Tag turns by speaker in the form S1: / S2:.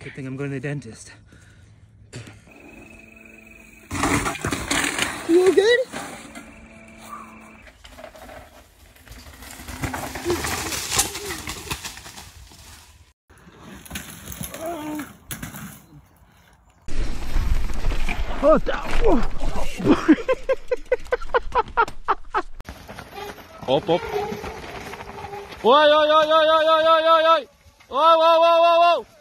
S1: Good thing I'm going to the dentist.
S2: You all good?
S1: Oh, Op, op. Oi, oi, oi, oi, oi, oi, oi, oi. Whoa, whoa, whoa, whoa, whoa.